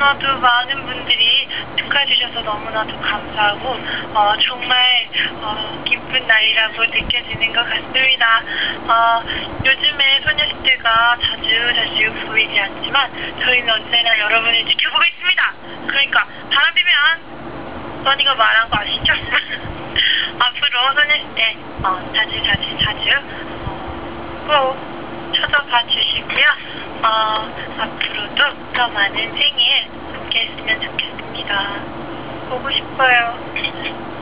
너무나도 많은 분들이 축하해 주셔서 너무나도 감사하고 정말 기쁜 날이라고 느껴지는 것 같습니다. 요즘에 소녀시대가 자주 보이지 않지만 저희는 언제나 여러분을 지켜보고 있습니다. 그러니까 바람피면 써니가 말한 거 아시죠? 앞으로 소녀시대 자주 꼭 찾아봐 주시고요. 앞으로도 더 많은 생일 함께 했으면 좋겠습니다. 보고 싶어요.